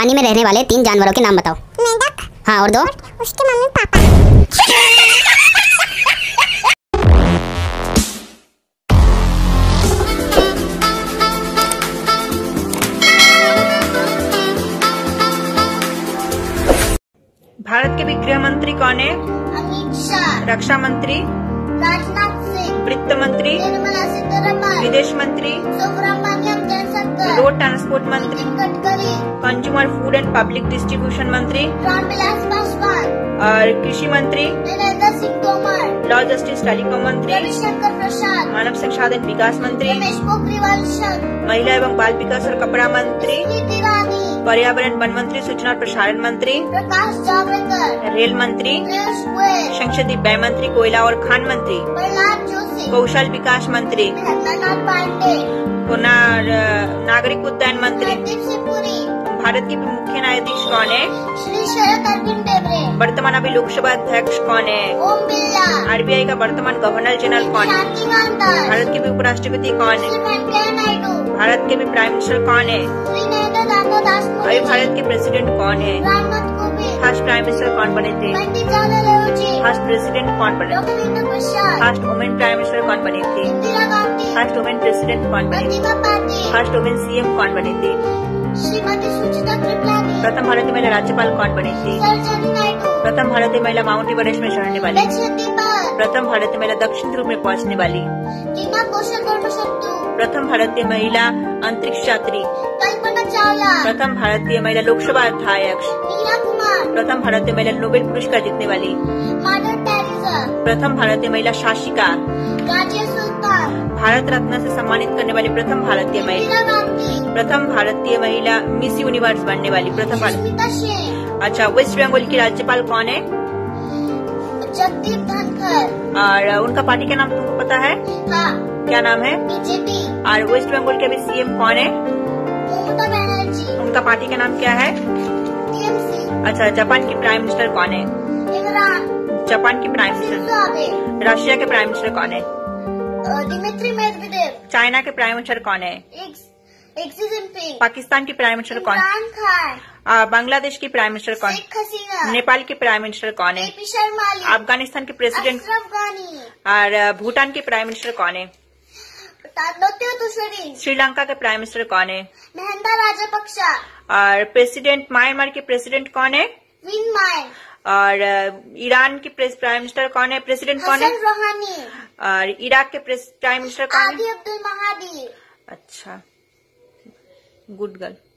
पानी में रहने वाले 3 जानवरों के नाम बताओ। मेंढक। हाँ, और 2? उसके मम्मी पापा। भारत के भी गृह मंत्री कौन है? अमित शाह। रक्षा मंत्री? राजनाथ सिंह। वित्त मंत्री? निर्मला सीतारमण। विदेश मंत्री? सुब्रमण्यम जयशंकर। रोड ट्रांसपोर्ट मंत्री? Nitin Gadkari. Consumer food and public distribution मंत्री? रामविलास पासवान। और कृषि मंत्री? Narendra Singh Tomar. Law justice telecom मंत्री? रविशंकर प्रसाद। मानव संसाधन विकास मंत्री? रमेश पोखरियाल निशंक। महिला एवं बाल विकास और कपड़ा मंत्री? स्मृति ईरानी। पर्यावरण वन मंत्री? सूचना और प्रसारण मंत्री? प्रकाश जावड़ेकर। रेल मंत्री? पीयूष गोयल। संसदीय व्यय मंत्री? कोयला और खान मंत्री? प्रहलाद जोशी। कौशल विकास मंत्री? महेंद्रनाथ पांडे। नागरिक उड्डयन मंत्री? हरदीप सिंह पुरी। भारत के मुख्य न्यायाधीश कौन है? श्री शरद अरविंद डेबरे। वर्तमान अभी लोकसभा अध्यक्ष कौन है? ओम बिरला। आरबीआई का वर्तमान गवर्नर जनरल कौन है? शांति मानदास। भारत के भी उपराष्ट्रपति कौन है? श्री वेंकैया नायडू। भारत के भी प्राइम मिनिस्टर कौन है? श्री नरेंद्र दामोदर अभी भारत के प्रेसिडेंट कौन है? Ramnath Kovind. First prime minister कौन बने थे? पंडित जवाहरलाल नेहरू जी। फर्स्ट प्रेसिडेंट कौन बने? Lokhit Prasad. First women prime minister कौन बनी थी? Indira Gandhi. First women president कौन बनी थी? Pratibha Patil. First women CM कौन बनी थी? श्रीमती सुचिता कृपलानी। प्रथम भारतीय महिला राज्यपाल कौन बनी थी? सरोजिनी नायडू। प्रथम भारतीय महिला माउंट एवरेस्ट में चढ़ने वाली? लक्षद्वीप। प्रथम भारतीय महिला दक्षिण ध्रुव में पहुंचने वाली? टीना कौशल ब्रह्मशत्रु। प्रथम भारतीय महिला अंतरिक्ष यात्री? कल्पना चावला। प्रथम भारतीय महिला लोकसभा अध्यक्ष? मीरा कुमार। प्रथम भारतीय महिला नोबेल पुरस्कार जीतने वाली? Mother Teresa. प्रथम भारतीय महिला शासिका? राजिया सुल्तान। भारत रत्न से सम्मानित करने वाली प्रथम भारतीय महिला? इंदिरा गांधी। प्रथम भारतीय महिला मिस यूनिवर्स बनने वाली? प्रथम भारत। सुष्मिता सेन। अच्छा, वेस्ट बंगाल की राज्यपाल कौन है? जगदीप धनखड़। और उनका पार्टी का नाम तुमको पता है? हाँ। क्या नाम है? बीजेपी। और वेस्ट बंगाल के भी सीएम कौन है? ममता बनर्जी। उनका पार्टी का नाम क्या है? टीएमसी। अच्छा, जापान की प्राइम मिनिस्टर कौन है? इमरान। जापान की prime minister? Shinzo Abe. Russia के प्राइम मिनिस्टर कौन है? Dmitry Medvedev. चाइना के प्राइम मिनिस्टर कौन है? XC Jinping. पाकिस्तान की प्राइम मिनिस्टर कौन? इमरान खान। बांग्लादेश की प्राइम मिनिस्टर कौन? शेख हसीना। नेपाल के प्राइम मिनिस्टर कौन है? केपी शर्मा ओली। अफगानिस्तान के प्रेसिडेंट? अशरफ गानी। और भूटान के प्राइम मिनिस्टर कौन है? तात्या तुषारी। श्रीलंका के प्राइम मिनिस्टर कौन है? महिंदा राजपक्षा। और प्रेसिडेंट म्यांमार के प्रेसिडेंट कौन है? Win Myint. और ईरान के प्राइम मिनिस्टर कौन है? प्रेसिडेंट कौन है? हसन रोहानी। और इराक के प्राइम मिनिस्टर कौन है? आदि अब्दुल महादी। अच्छा, गुड गर्ल।